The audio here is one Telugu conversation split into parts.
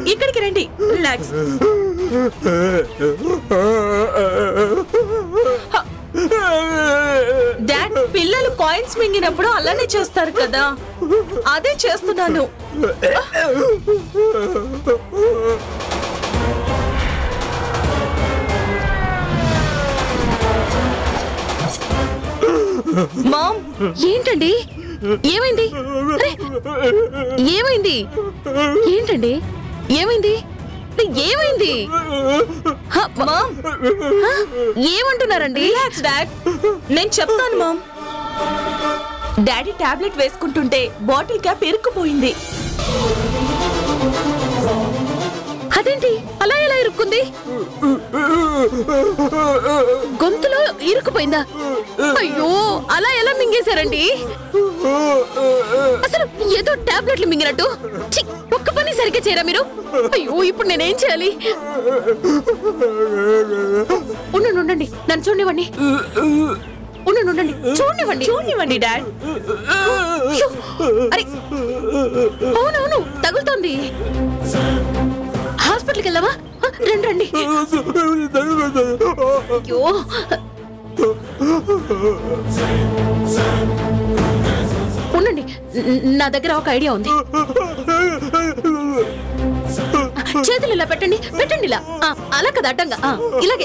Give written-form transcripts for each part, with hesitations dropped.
ఇక్కడికి రండి, రిలాక్స్. డాడ్, పిల్లలు కాయిన్స్ మింగినప్పుడు అలానే చేస్తారు కదా, అదే చేస్తున్నాను. మామ్, ఏంటండి? ఏమైంది? ఏమైంది? ఏంటండి? ఏమైంది? ఏమైంది? మామ్, ఏమంటున్నారండి? రిలాక్స్ డాడ్, నేను చెప్తాను మామ్. డాడీ టాబ్లెట్ వేసుకుంటుంటే బాటిల్ క్యాప్ ఇరుక్కుపోయింది. అదేంటి అలా ఎలా ఇరుక్కుంది? గొంతులో ఇరుక్కుపోయిందా? అయ్యో, అలా ఎలా మింగేశారండి? అసలు ఏదో టాబ్లెట్లు మింగినట్టు. ఒక్క పని సరిగ్గా చేయరా మీరు? అయ్యో, ఇప్పుడు నేనేం చేయాలి? ఉండండి, నన్ను చూడనివ్వండి. ఉండండి, చూడనివ్వండి డాడ్. అరే, అవునవును, తగులుతోంది. హాస్పిటల్కి వెళ్దామా? రండి. అయ్యో, ఉండండి, నా దగ్గర ఒక ఐడియా ఉంది. చేతులు ఇలా పెట్టండి, ఇలా. అలా కదా, అడ్డంగా. ఇలాగే.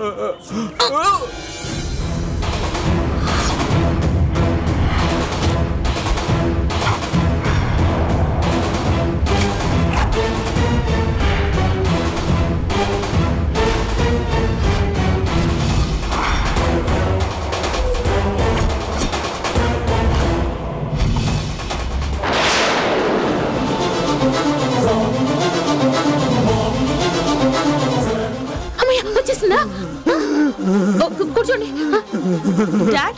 వచ్చేసిందా? కూర్చోండి. డాడ్,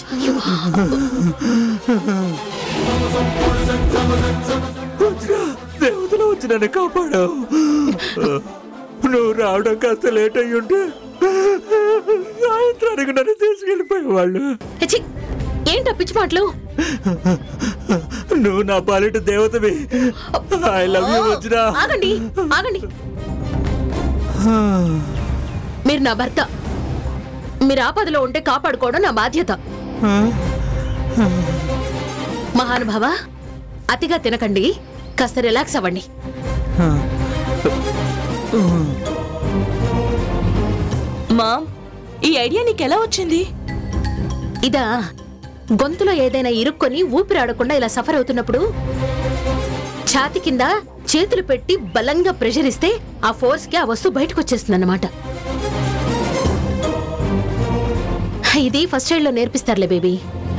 దేవతలు వచ్చి నన్ను కాపాడావు. నువ్వు రావడం కాస్త లేట్ అయ్యి ఉంటే సాయంత్రానికి నన్ను తీసుకెళ్ళిపోయేవాళ్ళు. ఏంటో పిచ్చి మాటలు? నువ్వు నా పాలిట దేవతవి. I love you Vajra. ఆగండి. మీరు నా భర్త. మీరు ఆపదలో ఉంటే కాపాడుకోవడం నా బాధ్యత. మహానుభావ, అతిగా తినకండి, కాస్త రిలాక్స్ అవ్వండి. మామ్, ఈ ఐడియా నీకెలా వచ్చింది? ఇదా, గొంతులో ఏదైనా ఇరుక్కొని ఊపిరాడకుండా ఇలా సఫర్ అవుతున్నప్పుడు ఛాతి కింద చేతులు పెట్టి బలంగా ప్రెషర్ ఇస్తే ఆ ఫోర్స్ కి ఆ వస్తువు బయటకు వచ్చేస్తుంది అన్నమాట. ఇది ఫస్ట్ ఎయిడ్ లో నేర్పిస్తారులే బేబీ.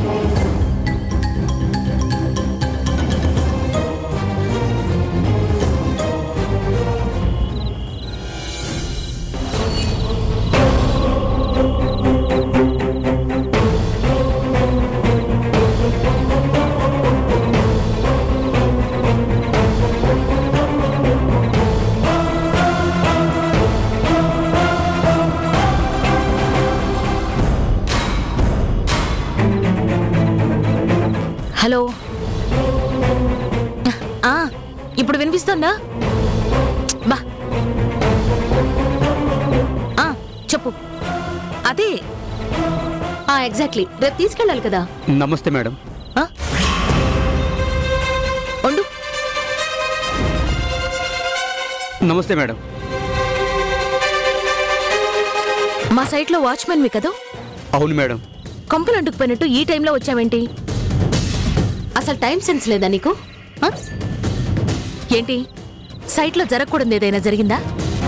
హలో, ఇప్పుడు వినిపిస్తుందా? బా, చెప్పు. అదే, ఎగ్జాక్ట్లీ, రేపు తీసుకెళ్ళాలి కదా. నమస్తే మేడం. ఉండు. నమస్తే మేడం. మా సైట్ లో వాచ్మెన్ మీ కదా? అవును మేడం. కంపలు అంటుకుపోయినట్టు ఈ టైంలో వచ్చావేంటి? అసలు టైం సెన్స్ లేదా నీకు? ఏంటి, సైట్లో జరగకూడదు ఏదైనా జరిగిందా?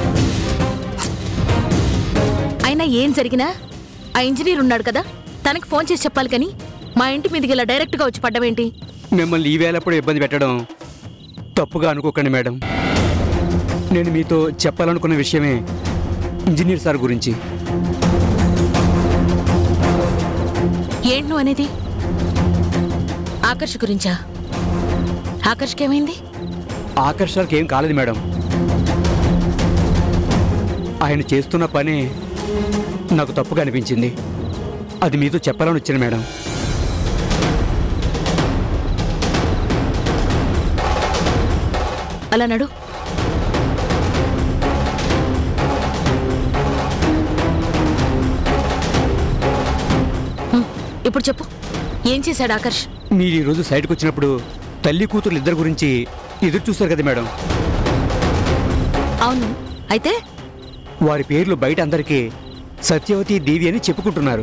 అయినా ఏం జరిగినా ఆ ఇంజనీర్ ఉన్నాడు కదా, తనకి ఫోన్ చేసి చెప్పాలి. కానీ మా ఇంటి మీదకి ఇలా డైరెక్ట్గా వచ్చి పడ్డమేంటి? మిమ్మల్ని ఈ వేళప్పుడు ఇబ్బంది పెట్టడం తప్పుగా అనుకోకండి మేడం. నేను మీతో చెప్పాలనుకున్న విషయమే ఇంజనీర్ సార్ గురించి. ఏంటి నువ్వు అనేది? ఆకర్ష్ గురించా? ఆకర్ష్కి ఏమైంది? ఆకర్షకి ఏం కాలేదు మేడం. ఆయన చేస్తున్న పని నాకు తప్పుగా అనిపించింది. అది మీతో చెప్పాలని వచ్చింది మేడం. అలా నడు. ఇప్పుడు చెప్పు, ఏం చేశాడు ఆకర్ష్? మీరు ఈరోజు సైడ్కి వచ్చినప్పుడు తల్లి కూతురు ఇద్దరి గురించి ఎదురు చూస్తారు కదా మేడం. అవును, అయితే వారి పేర్లు బయట అందరికీ సత్యవతి దేవి అని చెప్పుకుంటున్నారు.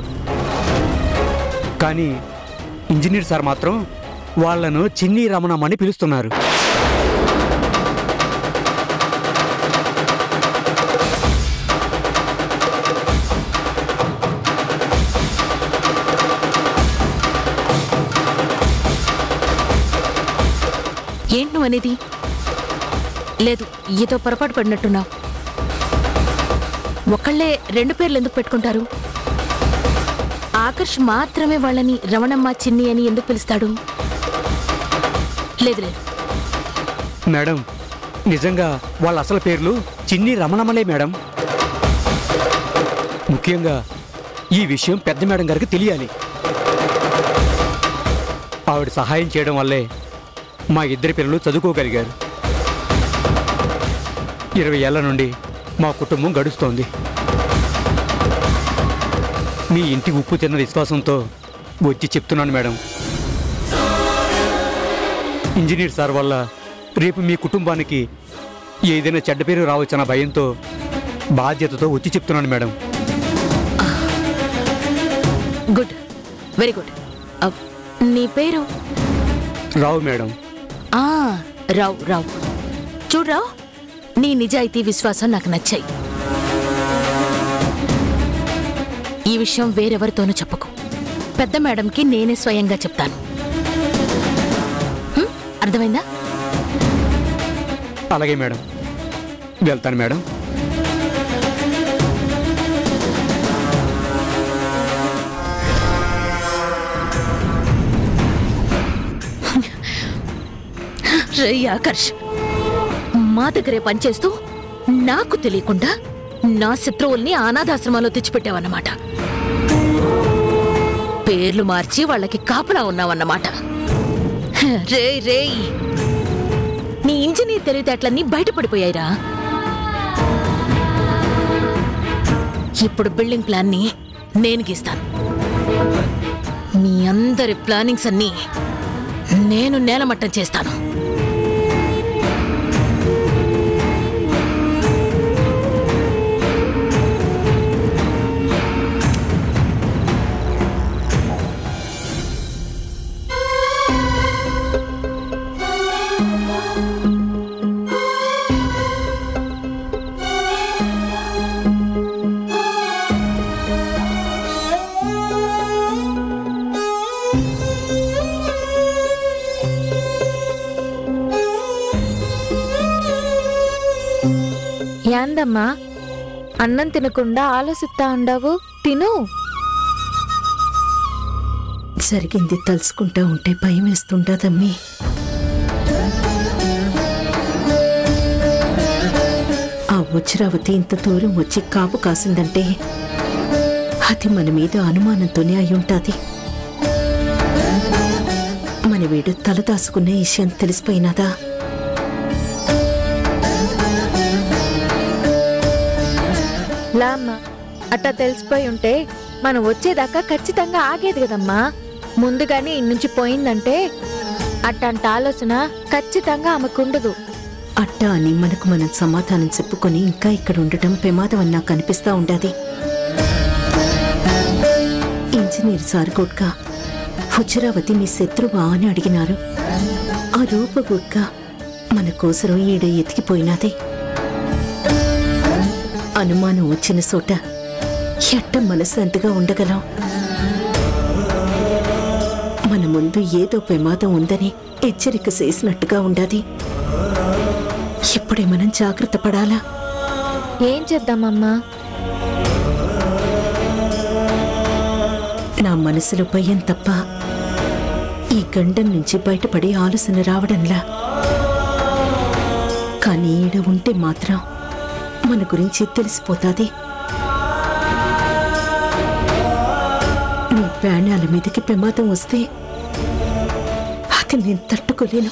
కానీ ఇంజనీర్ సార్ మాత్రం వాళ్లను చిన్ని రమణమ్మ అని పిలుస్తున్నారు. ఏంటి నువ్వు అనేది? లేదు, ఏదో పొరపాటు పడినట్టున్నావు. ఒకళ్ళే రెండు పేర్లు ఎందుకు పెట్టుకుంటారు? ఆకర్ష్ మాత్రమే వాళ్ళని రమణమ్మ, చిన్ని అని ఎందుకు పిలుస్తాడు? లేదు లేదు మేడం, నిజంగా వాళ్ళ అసలు పేర్లు చిన్ని రమణమ్మలే మేడం. ముఖ్యంగా ఈ విషయం పెద్ద మేడం గారికి తెలియాలి. ఆవిడ సహాయం చేయడం వల్లే మా ఇద్దరి పిల్లలు చదువుకోగలిగారు. 20 ఏళ్ల నుండి మా కుటుంబం గడుస్తోంది. మీ ఇంటి ఉప్పు తిన్న విశ్వాసంతో వచ్చి చెప్తున్నాను మేడం. ఇంజనీర్ సార్ వల్ల రేపు మీ కుటుంబానికి ఏదైనా చెడ్డ పేరు రావచ్చన్న భయంతో బాధ్యతతో వచ్చి చెప్తున్నాను మేడం. Good, very good. నీ పేరు? రావు మేడం. రావు. రావు, చూడరావు, నీ నిజాయితీ విశ్వాసం నాకు నచ్చాయి. ఈ విషయం వేరెవరితోనూ చెప్పకు. పెద్ద మేడంకి నేనే స్వయంగా చెప్తాను. అర్థమైందా? అలాగే మేడం, వెళ్తాను మేడం. రే ఆకర్ష్, మా దగ్గరే పనిచేస్తూ నాకు తెలియకుండా నా శత్రువుల్ని అనాథాశ్రమాల్లో తెచ్చిపెట్టావన్నమాట. పేర్లు మార్చి వాళ్ళకి కాపలా ఉన్నావన్నమాట. రే, నీ ఇంజనీర్ తెలివితేటలన్నీ బయటపడిపోయాయిరా. ఇప్పుడు బిల్డింగ్ ప్లాన్ని నేను గీస్తాను. మీ అందరి ప్లానింగ్స్ అన్నీ నేను నేలమట్టం చేస్తాను. యాందమ్మా, అన్నం తినకుండా ఆలోచిస్తా ఉండవు, తిను. జరిగింది తలుసుకుంటా ఉంటే భయం వేస్తుండదమ్మీ. ఆ వజ్రావతి ఇంత దూరం వచ్చి కాపు కాసిందంటే అది మన మీద అనుమానంతోనే అయ్యుంటాది. మన వీడు తలదాసుకునే విషయం తెలిసిపోయినాదా? లామ్మా, అట్టా తెలిసిపోయి ఉంటే మనం వచ్చేదాకా ఖచ్చితంగా ఆగేది కదమ్మా. ముందుగానే ఇన్నుంచి పోయిందంటే అట్టంట ఆలోచన ఖచ్చితంగా ఆమెకుండదు. అట్టా అని మనకు మనం సమాధానం చెప్పుకొని ఇంకా ఇక్కడ ఉండటం ప్రమాదం అని నాకు అనిపిస్తా ఉండాది. ఇంజనీర్ సార్ గుడ్గా వజ్రావతి మీ శత్రువా అని అడిగినారు. ఆ రూప గుడ్గా మన కోసరం ఈడ ఎతికిపోయినది. అనుమానం వచ్చిన చోట ఎట్ట మనశ్శాంతిగా ఉండగలం? మన ముందు ఏదో ప్రమాదం ఉందని హెచ్చరిక చేసినట్టుగా ఉండాది. ఇప్పుడే మనం జాగ్రత్త పడాలా? ఏం చేద్దామమ్మా? నా మనసులో భయం తప్ప ఈ గండం నుంచి బయటపడే ఆలోచన రావడంలా. కానీ ఈడ ఉంటే మాత్రం మన గురించి తెలిసిపోతాది. నీ ప్రాణాల మీదకి ప్రమాదం వస్తే అది నేను తట్టుకోలేను.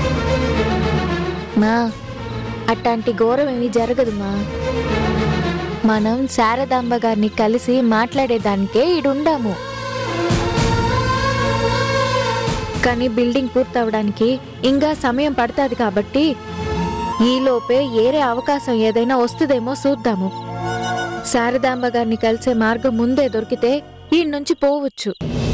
మా, అట్లాంటి ఘోరం ఏమీ జరగదు మా. మనం శారదాంబ గారిని కలిసి మాట్లాడేదానికే ఈడుండాము. కానీ బిల్డింగ్ పూర్తవడానికి ఇంకా సమయం పడుతుంది కాబట్టి ఈలోపే ఏరే అవకాశం ఏదైనా వస్తుందేమో చూద్దాము. శారదాంబ గారిని కలిసే మార్గం ముందే దొరికితే ఈ నుంచి పోవచ్చు.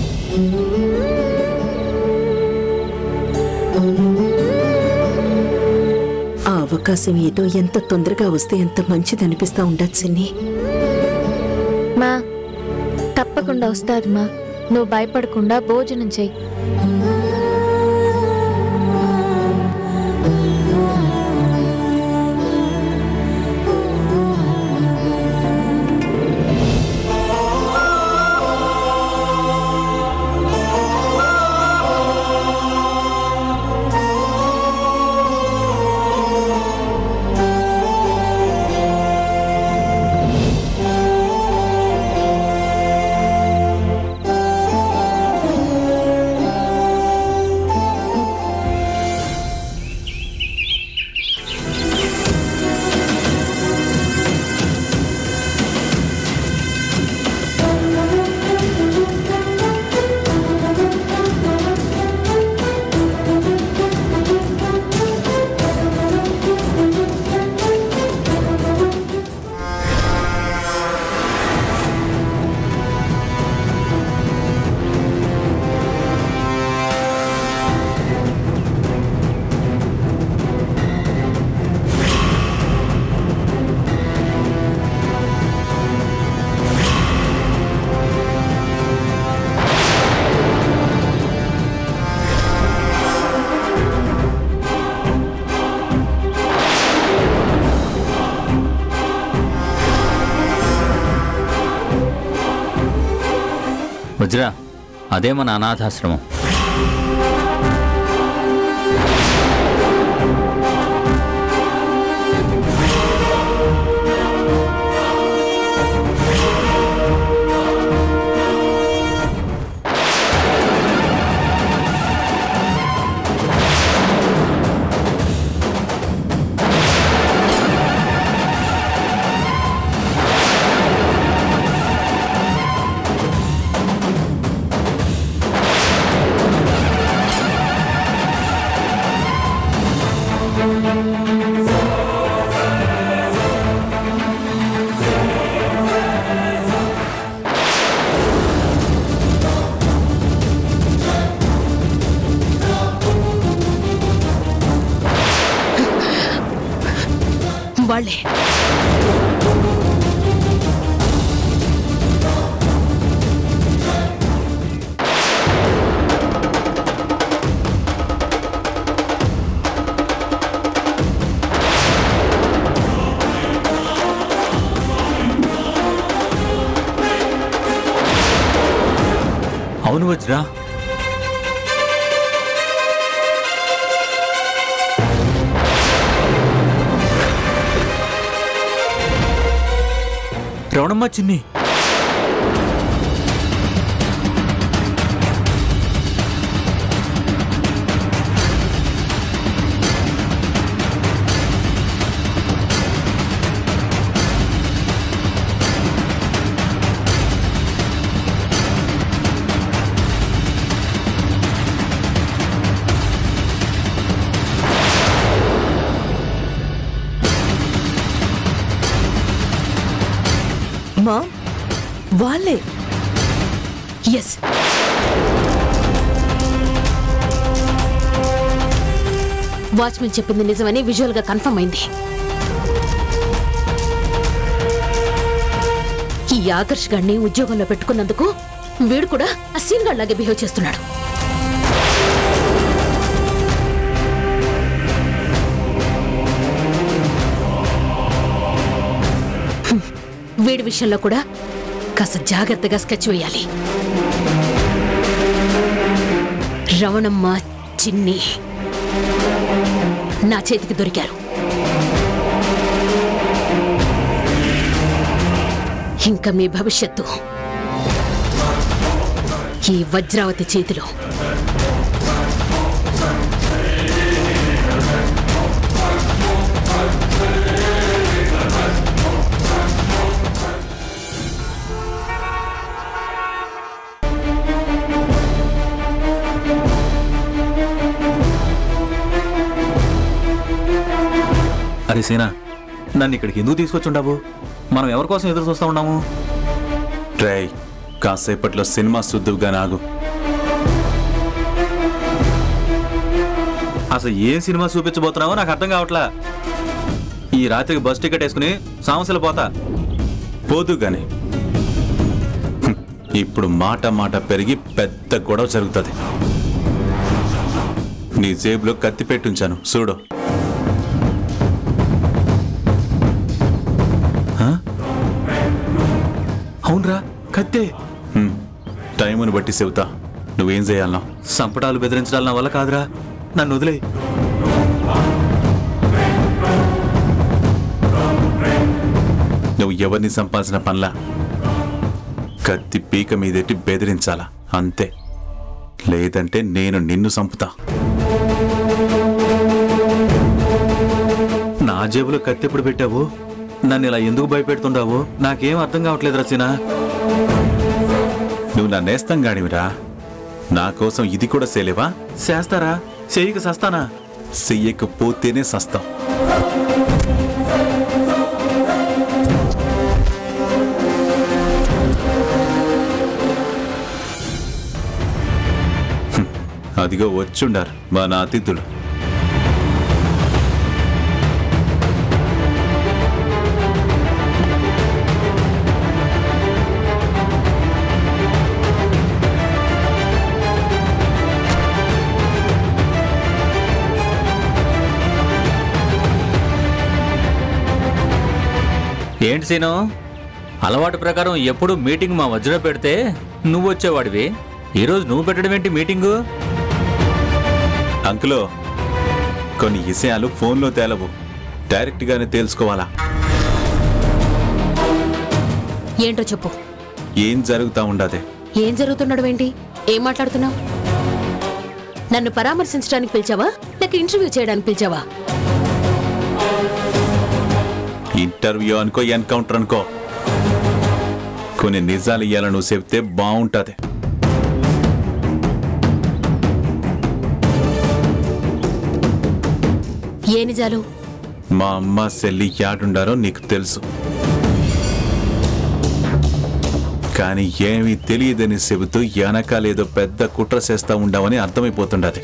ఆ అవకాశం ఏదో ఎంత తొందరగా వస్తే ఎంత మంచిదనిపిస్తా ఉండదు సిన్ని. మా తప్పకుండా వస్తాది మా. నువ్వు భయపడకుండా భోజనం చెయ్యి. వజ్రా, అదే మన అనాథాశ్రమం. వాళ్ళే అవును వజ్రా, రవణమ్మ చిన్ని. మా వాళ్ళే. ఎస్, వాచ్మెన్ చెప్పింది నిజమని విజువల్ గా కన్ఫర్మ్ అయింది. ఈ ఆకర్ష్ గాడిని ఉద్యోగంలో పెట్టుకున్నందుకు వీడు కూడా ఆ సీన్ గాడ్ లాగే బిహేవ్ చేస్తున్నాడు. వీడి విషయంలో కూడా కాస్త జాగ్రత్తగా స్కెచ్ వేయాలి. రవణమ్మ, చిన్ని నా చేతికి దొరికారు. ఇంకా మీ భవిష్యత్తు ఈ వజ్రావతి చేతిలో. అరే సీనా, నన్ను ఇక్కడికి ఎందుకు తీసుకొచ్చుండావు? మనం ఎవరి కోసం ఎదురు చూస్తా ఉన్నాము? ట్రై కాసేపట్లో సినిమా సుద్దుగా నాగు. అసలు ఏం సినిమా చూపించబోతున్నావో నాకు అర్థం కావట్లా. ఈ రాత్రికి బస్ టికెట్ వేసుకుని సామస్యలు పోతా. పోదుగానే ఇప్పుడు మాట మాట పెరిగి పెద్ద గొడవ జరుగుతుంది. నీ జేబులో కత్తి పెట్టుంచాను చూడు. అవునరా, కత్తే. టైమును బట్టి చెబుతా నువ్వేం చేయాలన్నా. సంపటాలు బెదిరించడాలు నా వల్ల కాదురా, నన్ను వదిలే. నువ్వు ఎవరిని సంపాల్సిన పనిలా కత్తి పీక మీదెట్టి బెదిరించాలా అంతే. లేదంటే నేను నిన్ను సంపుతా. నా జేబులో కత్తి ఎప్పుడు పెట్టావు? నన్ను ఇలా ఎందుకు భయపెడుతుండావు? నాకేం అర్థం కావట్లేదు రచనా. నువ్వు నా నేస్తం గాడివిరా. నా కోసం ఇది కూడా చేయలేవా? చేస్తారా? చెయ్యికి సస్తానా? చెయ్యకపోతేనే సస్తాం. అదిగో వచ్చుండారు మన అతిథులు. ఏంటి సీను, అలవాటు ప్రకారం ఎప్పుడు మీటింగ్ మా మధ్యలో పెడితే నువ్వు వచ్చేవాడివి. ఈరోజు నువ్వు పెట్టడం ఏంటి మీటింగు? అంకులో కొన్ని విషయాలు ఫోన్లో తేలవు, డైరెక్ట్ గానే తెలుసుకోవాలా. ఏంటో చెప్పు. ఏం జరుగుతా ఉండదే? ఏం జరుగుతుండడం ఏంటి? ఏం మాట్లాడుతున్నావు? నన్ను పరామర్శించడానికి పిలిచావా లేక ఇంటర్వ్యూ చేయడానికి పిలిచావా? ఇంటర్వ్యూ అనుకో, ఎన్కౌంటర్ అనుకో, కొన్ని నిజాలు ఇయ్యాలని నువ్వు చెప్తే బాగుంటది. ఏ నిజాలు? మా అమ్మ చెల్లి యాడుండారో నీకు తెలుసు, కానీ ఏమీ తెలియదని చెబుతూ వెనకాలేదో పెద్ద కుట్ర చేస్తా ఉండవని అర్థమైపోతుండది.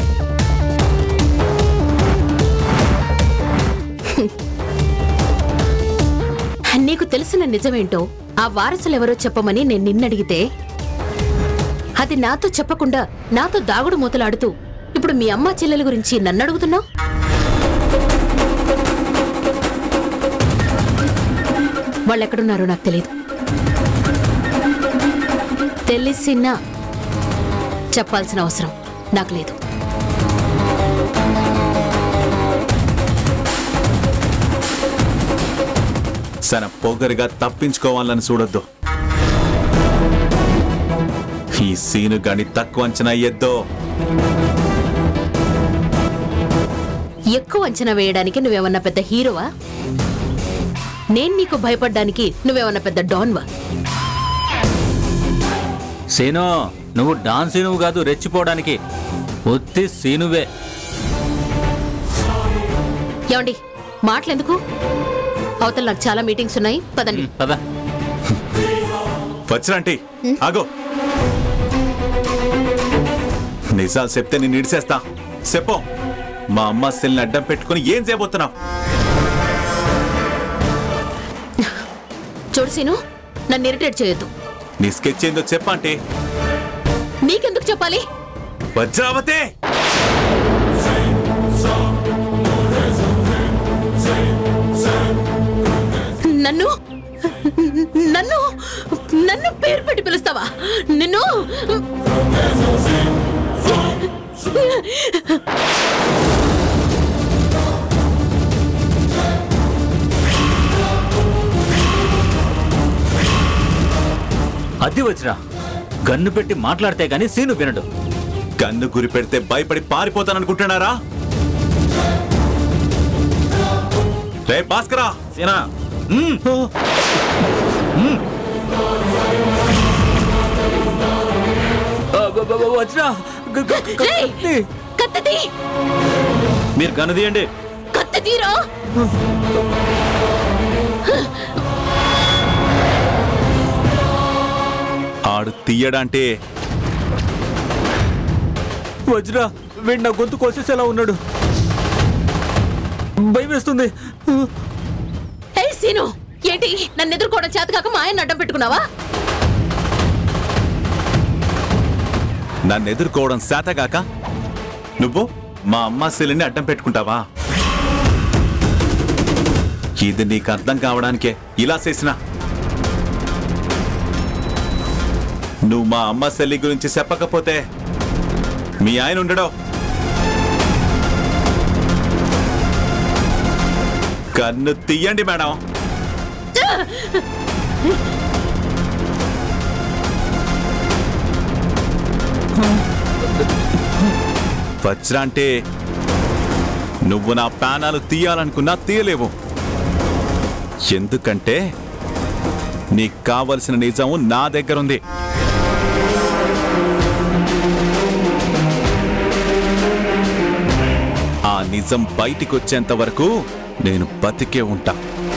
నీకు తెలిసిన నిజమేంటో ఆ వారసులెవరో చెప్పమని నేను నిన్నడిగితే అది నాతో చెప్పకుండా నాతో దాగుడు మూతలాడుతూ ఇప్పుడు మీ అమ్మ చెల్లెల గురించి నన్ను అడుగుతున్నావు? వాళ్ళెక్కడున్నారో నాకు తెలియదు. తెలిసినా చెప్పాల్సిన అవసరం నాకు లేదు. సన పొగరుగా తప్పించుకోవాలని చూడొద్దు. ఈ సీను గాని తక్కువ అంచనా అయ్యేద్దో. ఎక్కువ అంచనా వేయడానికి నువ్వేమన్నా పెద్ద హీరోవా? నేను నీకు భయపడ్డానికి నువ్వేమన్నా పెద్ద డాన్వా? సీను, నువ్వు డాన్స్ సీనువు కాదు, రెచ్చిపోవడానికి ఒత్తి సీనువే. ఏమండి, మాటలెందుకు? అవతల నాకు చాలా మీటింగ్స్ ఉన్నాయి, పదండి. పద. వచ్చినంటి ఆగో. నిజాలు చెప్తే నేను ఇడిసేస్తా. చెప్పు, మా అమ్మ సెల్ని అడ్డం పెట్టుకుని ఏం చేయబోతున్నావు? చూడు సీను, నన్ను ఇరిటేట్ చేయొద్దు. నీ స్కెచ్ ఏందో చెప్పంటే. నీకెందుకు చెప్పాలి? వజ్రావతే, నన్ను నన్ను నన్ను పేరు పెట్టి పిలుస్తావా? నిన్ను అది వచ్చినా గన్ను పెట్టి మాట్లాడితే గాని సీను వినడు. కన్ను గురి పెడితే భయపడి పారిపోతాననుకుంటున్నారా? రే భాస్కరా, సీనా, వచ్చినా కత్తి మీరు గన్ను తీయండి. కత్తి తీరా. ఆడు తీయడంటే వజ్ర వీడు నా గొంతు కోసేసేలా ఉన్నాడు. భయం వేస్తుంది. ఏయ్ సీను, ఏంటి నన్ను ఎదుర్కోవడం చేత కాక మా ఆయన అడ్డం పెట్టుకున్నావా? నన్ను ఎదుర్కోవడం శాతగాక నువ్వు మా అమ్మ శైలిని అడ్డం పెట్టుకుంటావా? ఇది నీకు అర్థం కావడానికే ఇలా చేసినా. నువ్వు మా అమ్మ శైలి గురించి చెప్పకపోతే మీ ఆయన ఉండడో. కన్ను తీయండి మేడం. వజ్ర అంటే నువ్వు నా ప్రాణాలు తీయాలనుకున్నా తీయలేవు. ఎందుకంటే నీకు కావలసిన నిజం నా దగ్గరుంది. ఆ నిజం బయటికి వచ్చేంత వరకు నేను బతికే ఉంటా.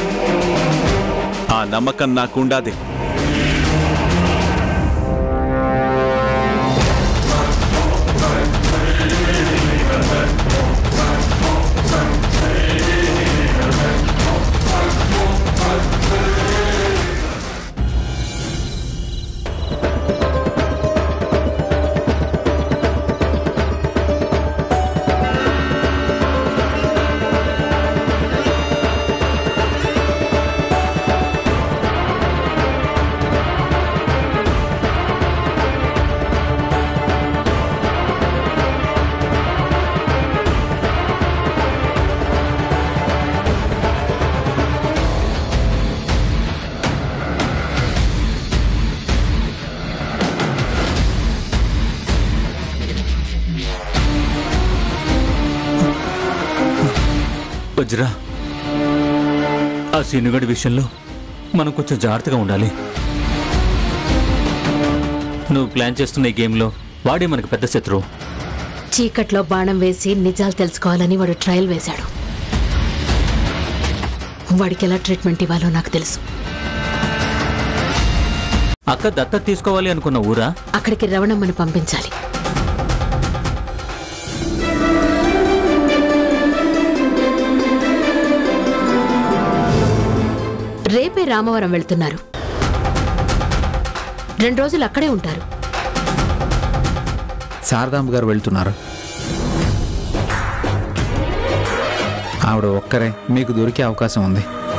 ఆ నమ్మకం నాకుండాది. వజ్ర, ఆ సీనుగడి విషయంలో మనం కొంచెం జాగ్రత్తగా ఉండాలి. నువ్వు ప్లాన్ చేస్తున్న ఈ గేమ్లో వాడే మనకు పెద్ద శత్రువు. చీకట్లో బాణం వేసి నిజాలు తెలుసుకోవాలని వాడు ట్రయల్ వేశాడు. వాడికి ఎలా ట్రీట్మెంట్ ఇవ్వాలో నాకు తెలుసు. అక్క దత్తత తీసుకోవాలి అనుకున్న ఊరా? అక్కడికి రవణమ్మని పంపించాలి. రేపే రామవరం వెళ్తున్నారు. 2 రోజులు అక్కడే ఉంటారు. శారదాంబ గారు వెళ్తున్నారు. ఆవిడ ఒక్కరే మీకు దొరికే అవకాశం ఉంది.